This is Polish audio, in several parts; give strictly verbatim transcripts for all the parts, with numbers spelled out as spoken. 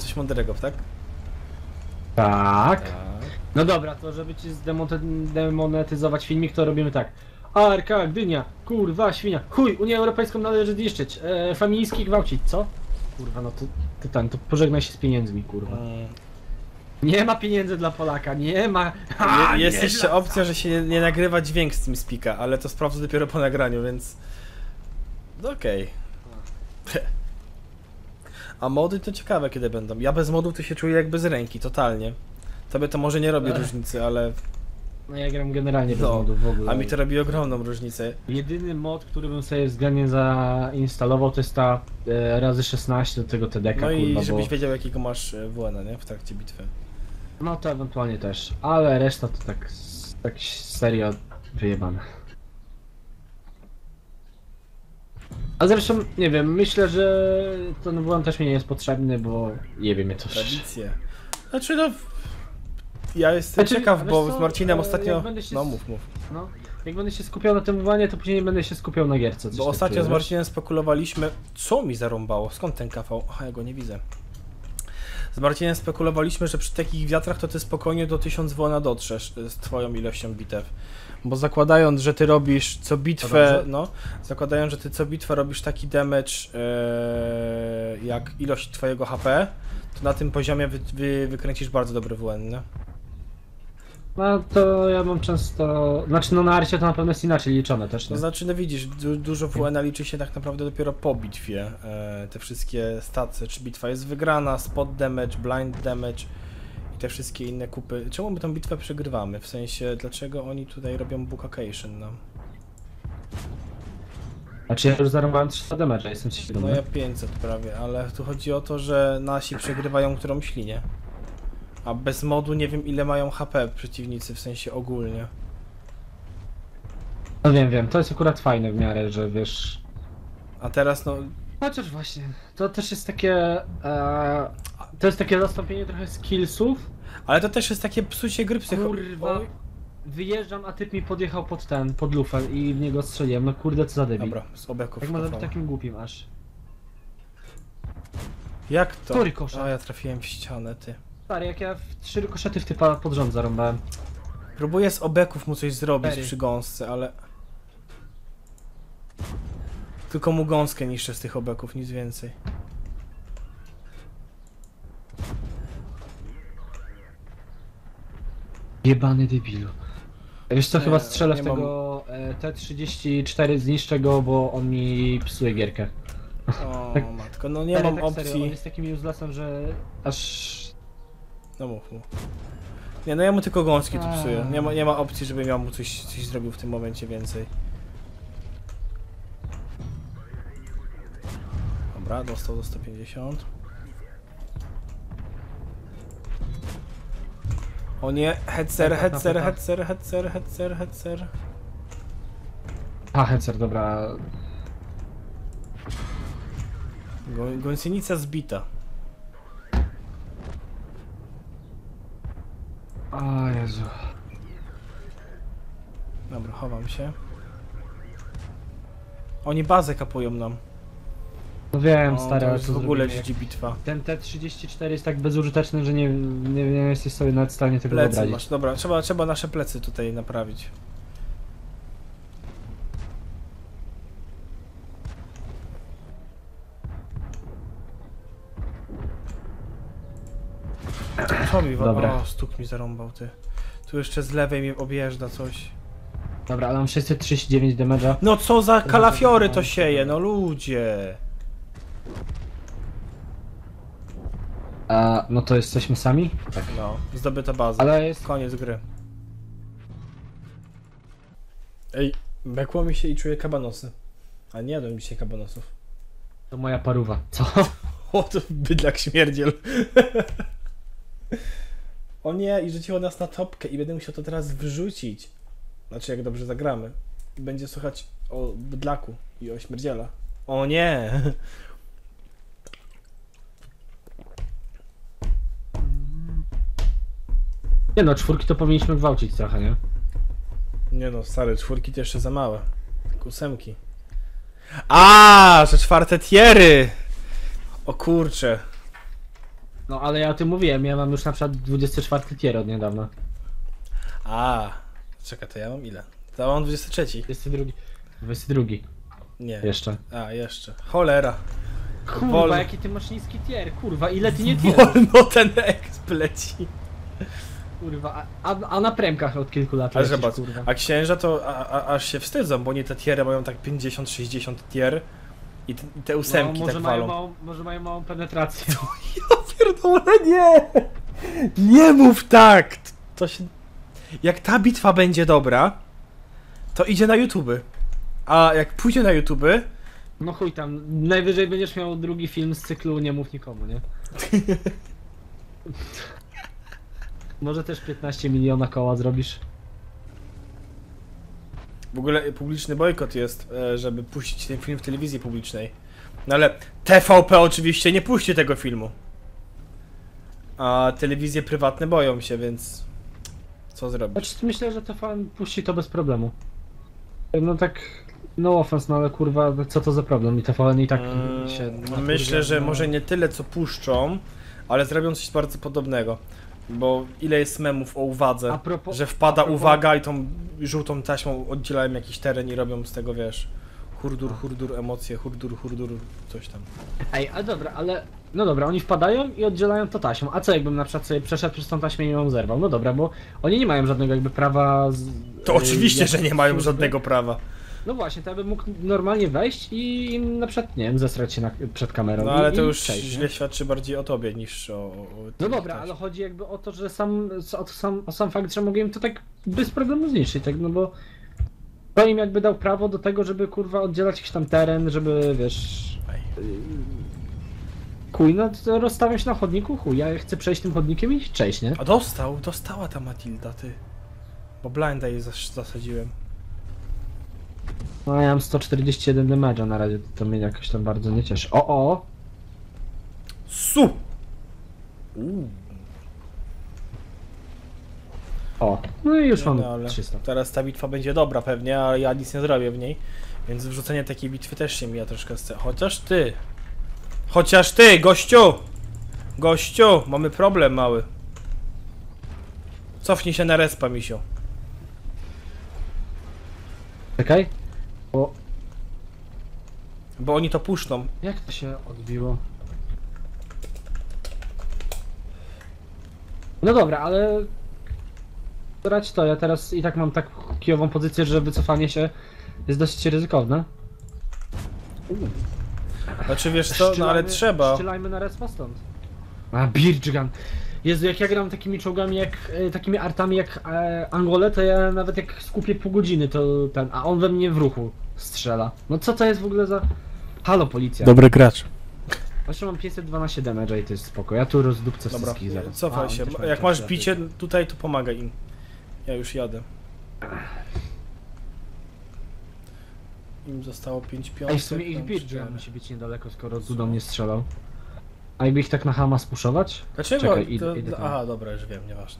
coś mądrego, tak? Tak. Tak. No dobra, to żeby ci zdemonetyzować filmik, to robimy tak. A R K, Gdynia, kurwa, świnia, chuj, Unię Europejską należy zniszczyć, e, feministki gwałcić, co? Kurwa, no to, to ten, to pożegnaj się z pieniędzmi, kurwa. Mm. Nie ma pieniędzy dla Polaka, nie ma... Je, jest nie jeszcze dla... opcja, że się nie, nie nagrywa dźwięk z tym spika, ale to sprawdzę dopiero po nagraniu, więc... No okej. Okay. A mody to ciekawe kiedy będą. Ja bez modów to się czuję jak bez ręki, totalnie. Tobie to może nie robi Ech. różnicy, ale... No ja gram generalnie bez no, modów w ogóle. A mi to robi ogromną różnicę. Jedyny mod, który bym sobie względnie zainstalował, to jest ta e, razy szesnaście do tego T D K, No i kurwa, żebyś bo... wiedział jakiego masz W N, nie? W trakcie bitwy. No to ewentualnie też, ale reszta to tak, tak serio wyjebane. A zresztą, nie wiem, myślę, że ten W N też mi nie jest potrzebny, bo nie wiem, mnie to... Tradycje. Znaczy no... Ja jestem Znaczy, ciekaw, bo co, z Marcinem e, ostatnio... się... No mów, mów. No, jak będę się skupiał na tym W N, to później będę się skupiał na gierce. Bo ostatnio takiego, z Marcinem spekulowaliśmy... Co mi zarąbało? Skąd ten kawał? Aha, ja go nie widzę. Z Marcinem spekulowaliśmy, że przy takich wiatrach to ty spokojnie do tysiąca W N dotrzesz z twoją ilością bitew. Bo zakładając, że ty robisz co bitwę, no, zakładając, że ty co bitwę robisz taki damage yy, jak ilość twojego H P, to na tym poziomie wy, wy, wykręcisz bardzo dobry W N, nie? No to ja mam często... Znaczy no na Arcie to na pewno jest inaczej liczone też, nie? To znaczy, no widzisz, du dużo W N liczy się tak naprawdę dopiero po bitwie. E, te wszystkie stacje, czy bitwa jest wygrana, spot damage, blind damage i te wszystkie inne kupy. Czemu my tą bitwę przegrywamy? W sensie, dlaczego oni tutaj robią bookcation nam? Znaczy ja już zarąbałem trzysta damage'a, jestem świadomy. No ja pięćset prawie, ale tu chodzi o to, że nasi przegrywają którąś linię. A bez modu nie wiem ile mają H P przeciwnicy, w sensie ogólnie. No wiem, wiem, to jest akurat fajne w miarę, że wiesz... A teraz no... Chociaż właśnie, to też jest takie... E, to jest takie zastąpienie trochę skillsów. Ale to też jest takie psucie gry psycho... Kurwa, wyjeżdżam, a typ mi podjechał pod ten, pod lufę i w niego strzeliłem, no kurde co za debil. Dobra, z obeków. Jak może być takim głupim aż. Jak to? Który koszar? A ja trafiłem w ścianę, ty. Stary, jak ja w trzy rykoszety w typa pod rząd zarąbałem. Próbuję z obeków mu coś zrobić Cztery. przy gąsce, ale... Tylko mu gąskę niszczę z tych obeków, nic więcej. Jebany debilu. Wiesz co, Nie, chyba strzelę nie w mam- tego e, T trzydzieści cztery, zniszczę go, bo on mi psuje gierkę. O Tak. matko, no nie Stary, mam tak serio, on opcji... jest takim uselessem, że aż... No mów mu. Nie, no ja mu tylko gąski tu A. psuję. Nie ma, nie ma opcji, żebym ja mu coś, coś zrobił w tym momencie więcej. Dobra, dostał do sto pięćdziesiąt. O nie, hetzer, hetzer, hetzer, hetzer, hetzer, hetzer. A, Hecer, dobra. Gą- Gąsienica zbita. O Jezu. Dobra, chowam się. Oni bazę kapują nam. No wiem, O, stary, to ale już co w ogóle zrobimy, dzidzi bitwa. Ten T trzydzieści cztery jest tak bezużyteczny, że nie, nie, nie jesteś sobie nawet w stanie tego Plecy wyobrazić. masz, dobra, trzeba, trzeba nasze plecy tutaj naprawić. Co mi wa- Dobra. O, stuk mi zarąbał, ty. Tu jeszcze z lewej mnie objeżdża coś. Dobra, ale mam sześćset trzydzieści dziewięć damage'a. No co za kalafiory to sieje, no ludzie. A, no to jesteśmy sami? Tak. No, zdobyta baza. Ale jest... Koniec gry. Ej, bekło mi się i czuję kabanosy. A nie jadłem dzisiaj kabanosów. To moja paruwa. Co? O, to bydlak śmierdziel. O nie, i rzuciło nas na topkę i będę musiał to teraz wyrzucić. Znaczy, jak dobrze zagramy. Będzie słuchać o bydlaku i o śmierdziela. O nie! Nie no, czwórki to powinniśmy gwałcić trochę, nie? Nie no, stare czwórki to jeszcze za małe. Tak ósemki. A, że czwarte tiery! O kurcze. No ale ja o tym mówiłem, ja mam już na przykład dwudziesty czwarty tier od niedawna. A, czekaj, to ja mam ile? To ja mam dwudziesty trzeci. dwudziesty drugi. dwudziesty drugi. Nie. Jeszcze. A, jeszcze. Cholera. Kurwa, Wol- jaki ty masz niski tier, kurwa, ile ty nie tier? Wolno ten exp leci. Kurwa, a, a, a na premkach od kilku lat Ale lecisz, zobacz, kurwa. a księża to a, a, aż się wstydzą, bo oni te tiery mają tak pięćdziesiąt sześćdziesiąt tier i te, i te ósemki No, może, tak mają walą. małą, może mają małą penetrację. Ja pierdolę, nie! Nie mów tak! To się... Jak ta bitwa będzie dobra, to idzie na YouTube. A jak pójdzie na YouTube, No chuj tam, najwyżej będziesz miał drugi film z cyklu Nie mów nikomu, nie? Może też piętnaście miliona koła zrobisz. w ogóle publiczny bojkot jest, e, żeby puścić ten film w telewizji publicznej. No ale T V P oczywiście nie puści tego filmu. A telewizje prywatne boją się, więc... Co zrobić? Znaczy myślę, że T V N puści to bez problemu. No tak, no offense, no ale kurwa, co to za problem? I T V N i tak Mm, się... Myślę, że no. może nie tyle co puszczą, ale zrobią coś bardzo podobnego. Bo ile jest memów o uwadze, A propos- że wpada a propos- uwaga i tą żółtą taśmą oddzielają jakiś teren i robią z tego, wiesz, hurdur, hurdur, emocje, hurdur, hurdur, coś tam. Ej, ale dobra, ale... No dobra, oni wpadają i oddzielają to taśmą. A co jakbym na przykład sobie przeszedł przez tą taśmę i ją zerwał? No dobra, bo oni nie mają żadnego jakby prawa... Z, To y, oczywiście, jak że nie mają służby. żadnego prawa. No właśnie, to ja bym mógł normalnie wejść i im na przykład, nie wiem, zesrać się na, przed kamerą. No i, ale to i już przejść, nie? źle świadczy bardziej o tobie niż o... o No tym, dobra, tak. ale chodzi jakby o to, że sam, o, to sam, o sam fakt, że mogę im to tak bez problemu zniszczyć, tak, no bo to im jakby dał prawo do tego, żeby kurwa oddzielać jakiś tam teren, żeby wiesz... Ej. Kuj, no to rozstawiam się na chodniku, chuj, ja chcę przejść tym chodnikiem i przejść, nie? A dostał, dostała ta Matilda, ty. Bo blinda jej zas zasadziłem. No ja mam sto czterdzieści jeden damage'a na razie, to mnie jakoś tam bardzo nie cieszy. O, o! Su! Uuu. O! No i już No, mam no, ale trzysta. teraz ta bitwa będzie dobra pewnie, ale ja nic nie zrobię w niej. Więc wrzucenie takiej bitwy też się mija troszkę z... Chociaż ty! Chociaż ty, gościu! Gościu! Mamy problem mały. Cofnij się na respa, misio. Czekaj. O, Bo oni to puszczą. jak to się odbiło? No dobra, ale... Brać to, ja teraz i tak mam tak kijową pozycję, że wycofanie się jest dosyć ryzykowne. Znaczy wiesz co, no ale Strzelajmy- trzeba. Strzelajmy na respa stąd. A, Birchgun. Jezu, jak ja gram takimi czołgami, jak e, takimi artami jak e, Angole, to ja nawet jak skupię pół godziny, to ten, a on we mnie w ruchu strzela. No co to jest w ogóle za... Halo, policja. Dobry gracz. Właśnie mam pięćset dwanaście damage'a i to jest spoko. Ja tu rozdupcę Dobra, wszystkich zaraz. A, cofaj on się. też ma Jak masz czas bicie lepiej. tutaj, to pomagaj im. Ja już jadę. Im zostało pięć piątek. Ej, w sumie ich tam Birchgun cztery. musi być niedaleko, skoro Zudo mnie strzelał. A jakby ich tak na Hama spuszować? Dlaczego? Czekaj, idę- to, idę tam. aha, dobra, już wiem, nieważne.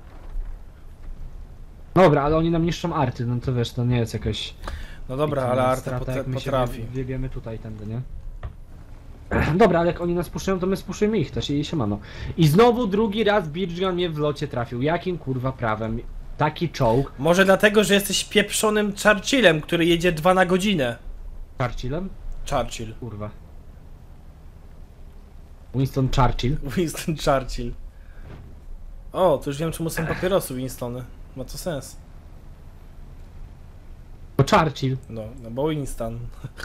Dobra, ale oni nam niszczą arty, no to wiesz, to nie jest jakaś... No dobra, Pika ale na Arta stratę, pot jak my się potrafi. wy- Wybiemy tutaj tędy, nie? Dobra, ale jak oni nas puszczają, to my spuszczujemy ich też i siemano. I znowu drugi raz Birchgun mnie w locie trafił. Jakim kurwa prawem? Taki czołg. Może dlatego, że jesteś pieprzonym Churchillem, który jedzie dwa na godzinę. Churchillem? Churchill. Kurwa. Winston Churchill. Winston Churchill. O, to już wiem, czemu są papierosy Winstony. Ma to sens. To Churchill. No, no bo Winston.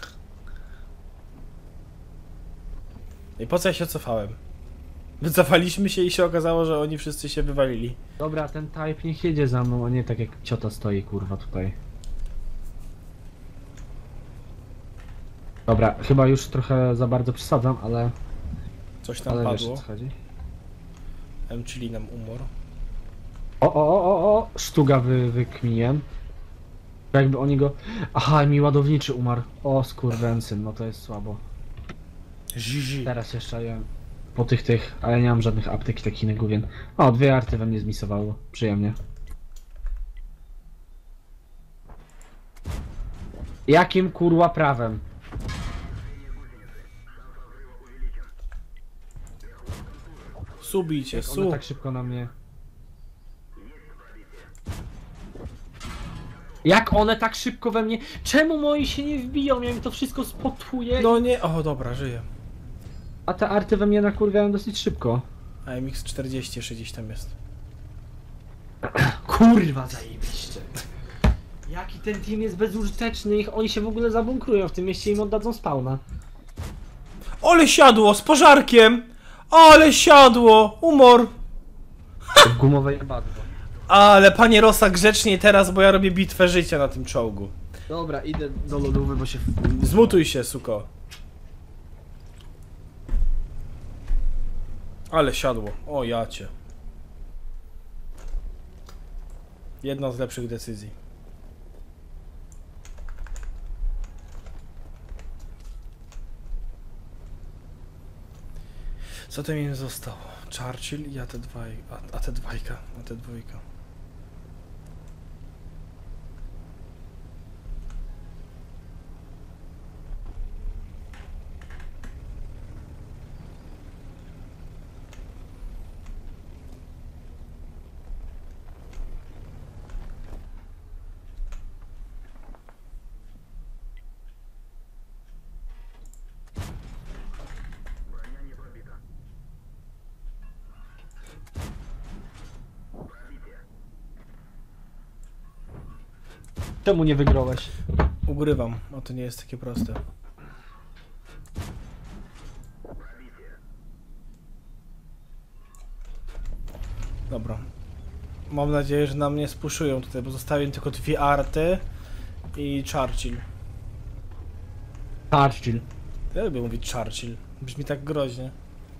I po co ja się cofałem? Wycofaliśmy się i się okazało, że oni wszyscy się wywalili. Dobra, ten type niech jedzie za mną, a nie tak jak ciota stoi kurwa tutaj. Dobra, chyba już trochę za bardzo przesadzam, ale... Coś tam ale wiesz o padło. co chodzi. M, czyli nam umor. O, o, o, o, o, sztuga wy, wykminiłem. Jakby oni go... Aha, mi ładowniczy umarł. O, skurwęsyn, no to jest słabo. Zizi. Teraz jeszcze ja... Po tych tych, ale nie mam żadnych aptek i takich innych główien. O, dwie arty we mnie zmisowało. Przyjemnie. Jakim kurwa prawem? Subicie, Jak one su. tak szybko na mnie... Jak one tak szybko we mnie... Czemu moi się nie wbiją? Ja mi to wszystko spotuje. No nie, o dobra, żyję. A te arty we mnie nakurwiają dosyć szybko. A M X czterdzieści jeszcze gdzieś tam jest. Kurwa zajebiście. Jaki ten team jest bezużyteczny, ich oni się w ogóle zabunkrują w tym mieście i im oddadzą spawna. Ale siadło, z pożarkiem! Ale siadło! Umor! Gumowe jebadło. Ale panie Rosa, grzeczniej teraz, bo ja robię bitwę życia na tym czołgu. Dobra, idę do lodówy, bo się... Zmutuj się, suko. Ale siadło. O jacie. Jedna z lepszych decyzji. Co tam im zostało? Churchill i A T dwa, a, a te dwajka, a te dwójka. Czemu nie wygrałeś? Ugrywam, a to nie jest takie proste. Dobra. Mam nadzieję, że nam nie spuszują tutaj, bo zostawiłem tylko dwie arty i Churchill. Churchill. Ja lubię mówić Churchill. Brzmi tak groźnie.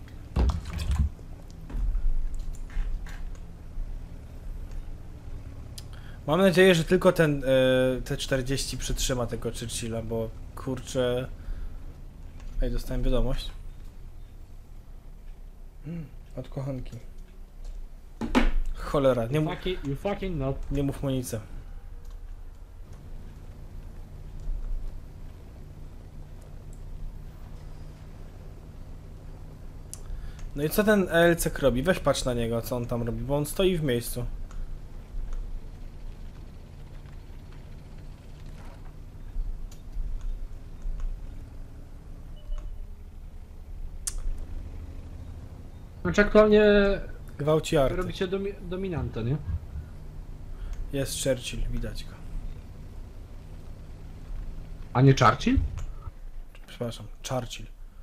Mam nadzieję, że tylko ten y, te czterdzieści przytrzyma tego Churchilla, bo kurczę... Ej, dostałem wiadomość. Hmm, od kochanki. Cholera, nie, mu, Fucking, you fucking not. nie mów Monice. No i co ten L C K robi? Weź patrz na niego, co on tam robi, bo on stoi w miejscu. Znaczy aktualnie Gwałci arty. robicie domi dominantę, nie? Jest Churchill, widać go. A nie Churchill? Przepraszam, Churchill.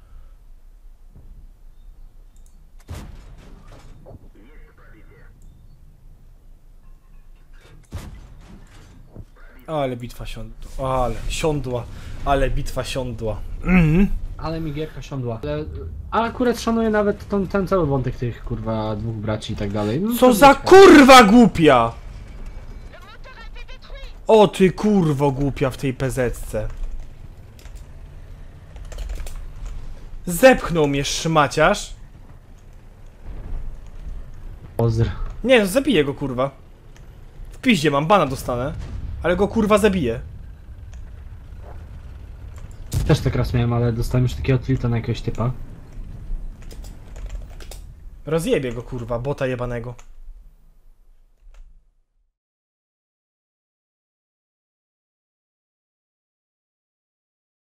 Ale bitwa siądła. Ale siądła. Ale bitwa siądła. Mhm. Ale mi gierka siądła. Ale, a akurat szanuję nawet ten, ten cały wątek tych kurwa dwóch braci i tak dalej. No, Co to za wiecie. kurwa głupia! O ty kurwo głupia w tej pezetce. Zepchnął mnie szmaciarz. Pozdr. Nie, no zabiję go kurwa. W piździe mam, bana dostanę. Ale go kurwa zabiję. Też tak raz miałem, ale dostałem już takiego tilta na jakiegoś typa. Rozjebie go kurwa, bota jebanego.